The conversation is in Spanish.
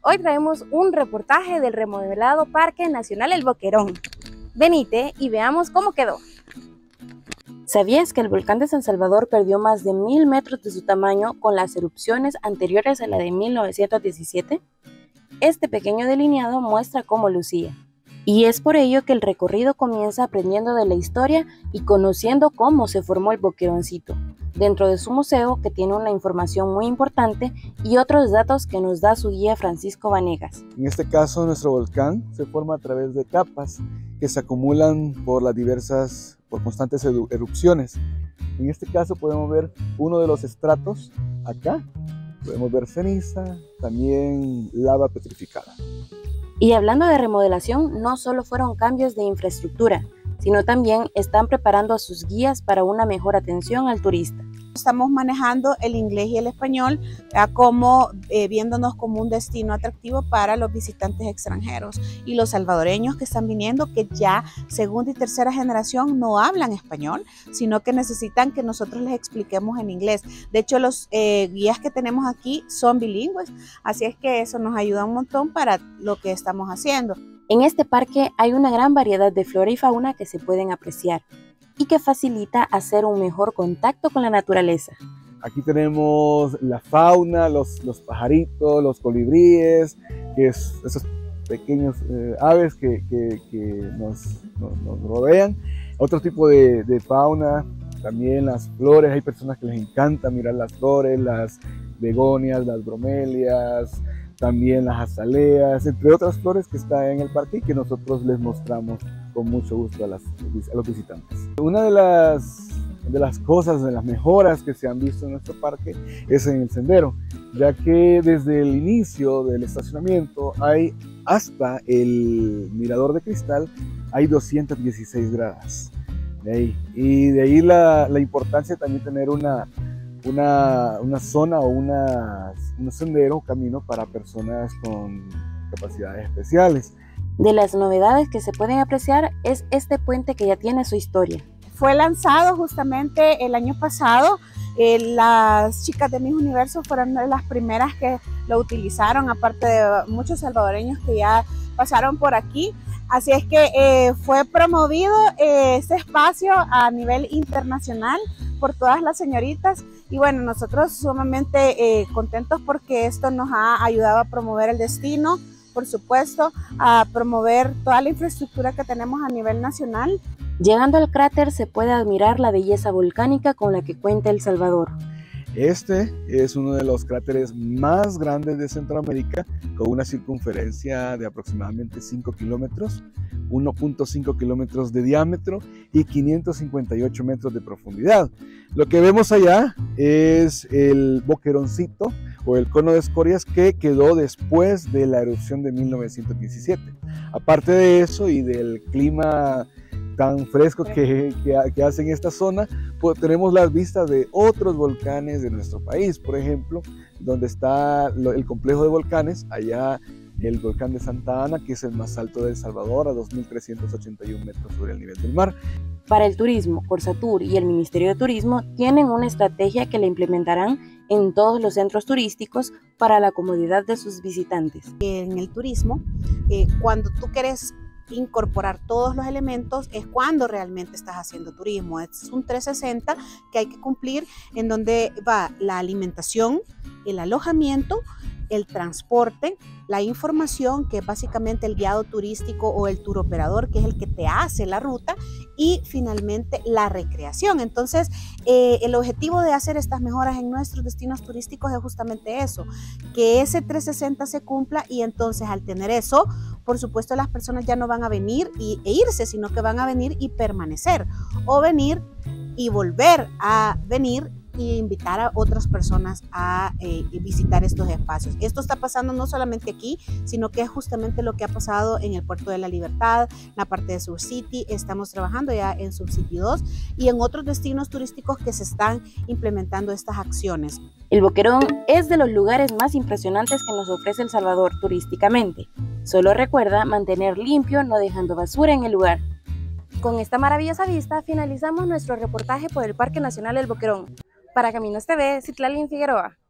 Hoy traemos un reportaje del remodelado Parque Nacional El Boquerón. Venite y veamos cómo quedó. ¿Sabías que el volcán de San Salvador perdió más de 1000 metros de su tamaño con las erupciones anteriores a la de 1917? Este pequeño delineado muestra cómo lucía. Y es por ello que el recorrido comienza aprendiendo de la historia y conociendo cómo se formó el Boqueroncito, dentro de su museo, que tiene una información muy importante y otros datos que nos da su guía Francisco Vanegas. En este caso, nuestro volcán se forma a través de capas que se acumulan por constantes erupciones. En este caso podemos ver uno de los estratos acá, podemos ver ceniza, también lava petrificada. Y hablando de remodelación, no solo fueron cambios de infraestructura, sino también están preparando a sus guías para una mejor atención al turista. Estamos manejando el inglés y el español como viéndonos como un destino atractivo para los visitantes extranjeros y los salvadoreños que están viniendo, que ya segunda y tercera generación no hablan español, sino que necesitan que nosotros les expliquemos en inglés. De hecho, los guías que tenemos aquí son bilingües, así es que eso nos ayuda un montón para lo que estamos haciendo. En este parque hay una gran variedad de flora y fauna que se pueden apreciar y que facilita hacer un mejor contacto con la naturaleza. Aquí tenemos la fauna, los pajaritos, los colibríes, esos pequeños aves que nos rodean. Otro tipo de fauna, también las flores. Hay personas que les encanta mirar las flores, las begonias, las bromelias, también las azaleas, entre otras flores que están en el parque y que nosotros les mostramos con mucho gusto a los visitantes. Una de las cosas, de las mejoras que se han visto en nuestro parque es en el sendero, ya que desde el inicio del estacionamiento hasta el mirador de cristal hay 216 gradas. Y de ahí la importancia de también tener una zona o un sendero, camino para personas con capacidades especiales. De las novedades que se pueden apreciar es este puente que ya tiene su historia. Fue lanzado justamente el año pasado. Las chicas de Miss Universo fueron de las primeras que lo utilizaron, aparte de muchos salvadoreños que ya pasaron por aquí. Así es que fue promovido este espacio a nivel internacional por todas las señoritas, y bueno, nosotros sumamente contentos porque esto nos ha ayudado a promover el destino, por supuesto, a promover toda la infraestructura que tenemos a nivel nacional. Llegando al cráter se puede admirar la belleza volcánica con la que cuenta El Salvador. Este es uno de los cráteres más grandes de Centroamérica, con una circunferencia de aproximadamente 5 kilómetros, 1.5 kilómetros de diámetro y 558 metros de profundidad. Lo que vemos allá es el Boqueroncito o el cono de escorias que quedó después de la erupción de 1917. Aparte de eso y del clima tan fresco que hace en esta zona, pues tenemos las vistas de otros volcanes de nuestro país. Por ejemplo, donde está el complejo de volcanes, allá el volcán de Santa Ana, que es el más alto de El Salvador, a 2.381 metros sobre el nivel del mar. Para el turismo, Corsatur y el Ministerio de Turismo tienen una estrategia que la implementarán en todos los centros turísticos para la comodidad de sus visitantes. En el turismo, cuando tú quieres incorporar todos los elementos, es cuando realmente estás haciendo turismo. Es un 360 que hay que cumplir, en donde va la alimentación, el alojamiento, el transporte, la información, que es básicamente el guiado turístico o el tour operador, que es el que te hace la ruta, y finalmente la recreación. Entonces, el objetivo de hacer estas mejoras en nuestros destinos turísticos es justamente eso, que ese 360 se cumpla, y entonces al tener eso, por supuesto, las personas ya no van a venir e irse, sino que van a venir y permanecer, o venir y volver a venir y invitar a otras personas a visitar estos espacios. Esto está pasando no solamente aquí, sino que es justamente lo que ha pasado en el Puerto de la Libertad, la parte de Surcity. Estamos trabajando ya en Surcity 2 y en otros destinos turísticos que se están implementando estas acciones. El Boquerón es de los lugares más impresionantes que nos ofrece El Salvador turísticamente. Solo recuerda mantener limpio, no dejando basura en el lugar. Con esta maravillosa vista finalizamos nuestro reportaje por el Parque Nacional El Boquerón. Para Caminos TV, Citlali Figueroa.